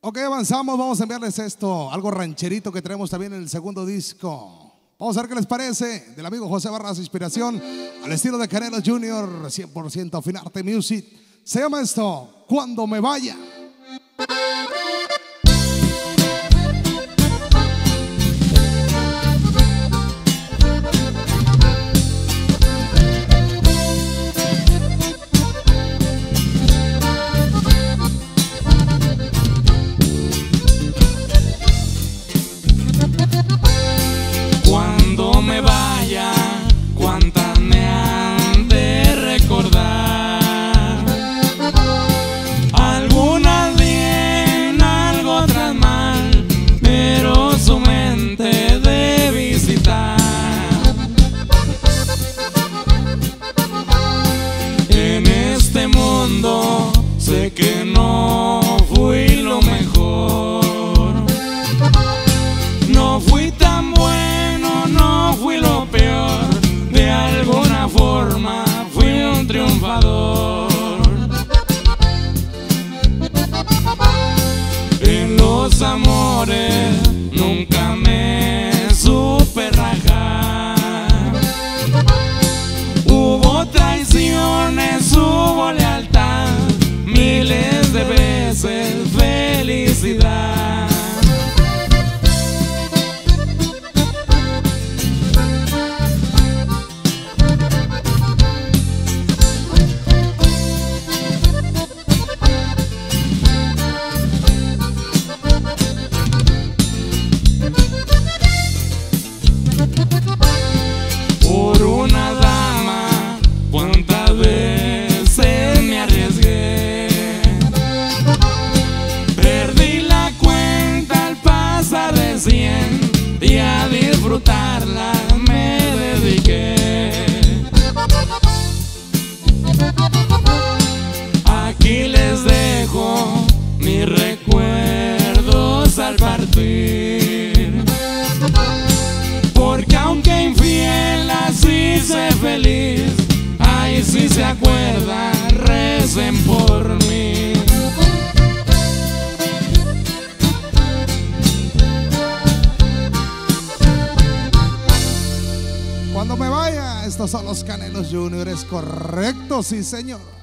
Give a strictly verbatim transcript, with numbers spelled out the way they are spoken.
Ok, avanzamos, vamos a enviarles esto, algo rancherito que tenemos también en el segundo disco. Vamos a ver qué les parece, del amigo José Barras, inspiración al estilo de Canelo junior, cien por ciento Finarte Music. Se llama esto, Cuando me vaya. Cuando me vaya, cuántas me han de recordar. Algunas bien, algo otras mal, pero su mente de visitar. En este mundo sé que no fui lo mejor, no fui tan bueno, no fui lo peor, de alguna forma fui un triunfador. En los amores nunca me supe rajar. Hubo traiciones, hubo lealtad, miles de veces felicidad. Por una dama, cuántas veces me arriesgué. Perdí la cuenta al pasar de cien y a disfrutarla me dediqué. Aquí les dejo mis recuerdos al partir, porque aunque infiel así sé feliz. Ay, si se acuerdan, recen por mí. Cuando me vaya, estos son los Canelos junior, es correcto, sí señor.